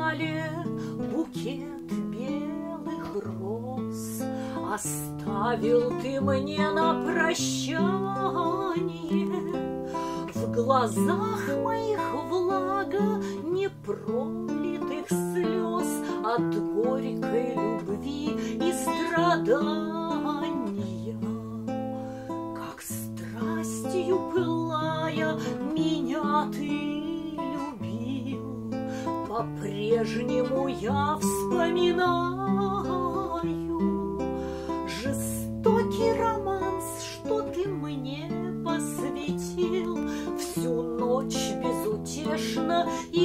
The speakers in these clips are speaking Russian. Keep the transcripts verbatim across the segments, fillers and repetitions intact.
печали букет белых роз оставил ты мне на прощание. В глазах моих влага непролитых слез от горькой любви и страдания. Как страстью пылая меня ты любил, по-прежнему я вспоминаю жестокий романс, что ты мне посвятил. Всю ночь безутешно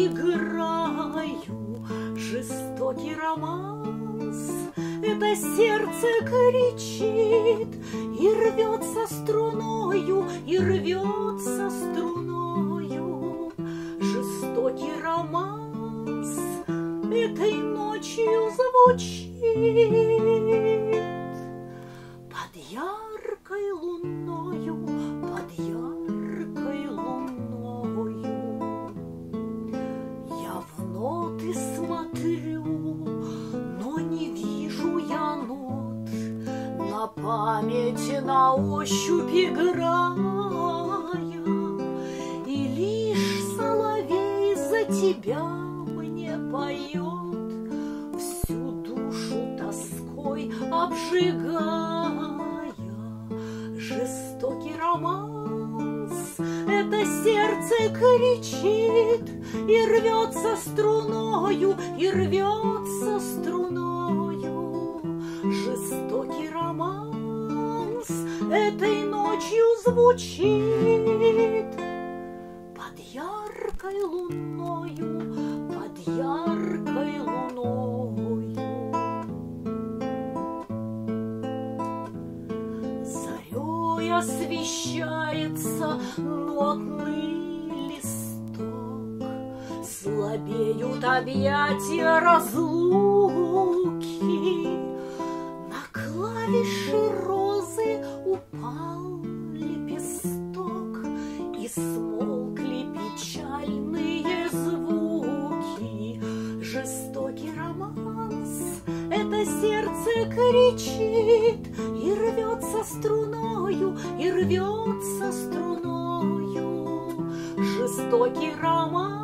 играю. Жестокий романс, это сердце кричит и рвется струною, и рвется струною. Жестокий романс этой ночью звучит под яркой луною, под яркой луною. Я в ноты смотрю, но не вижу я нот, на памяти, на ощупь играя. И лишь соловей за тебя мне поет, всю душу тоской обжигая. Жестокий романс, это сердце кричит и рвется струною, и рвется струною. Жестокий романс этой ночью звучит под яркой луною, под яркой луною. Зарей освещается нотный листок, слабеют объятия разлуки. На клавиши розы упал лепесток, и смолкли печальные звуки. Жестокий романс, это сердце кричит и рвется струною, и рвется струною. Жестокий романс